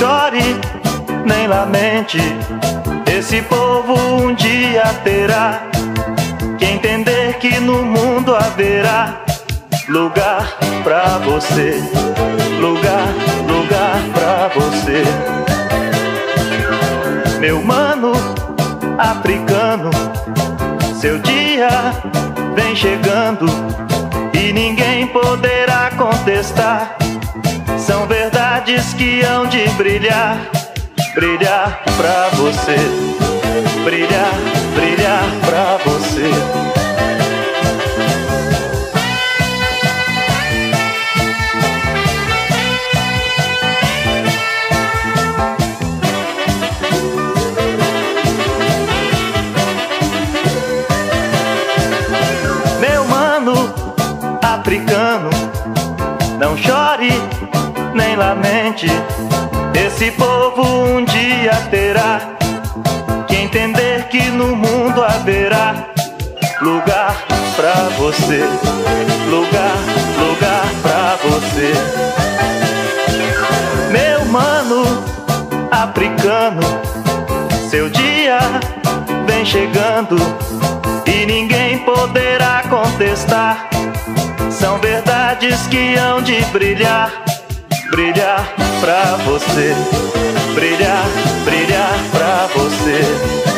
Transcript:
chore, nem lamente, esse povo um dia terá que entender que no mundo haverá lugar pra você, lugar, lugar pra você. Meu mano africano, seu dia vem chegando e ninguém poderá contestar. São verdades que hão de brilhar, brilhar pra você, brilhar, brilhar pra você. Meu mano africano, não chore, nem lamente, esse povo um dia terá que entender que no mundo haverá lugar pra você, lugar, lugar pra você. Meu mano africano, seu dia vem chegando e ninguém poderá contestar. São verdades que hão de brilhar, brilhar pra você, brilhar, brilhar pra você.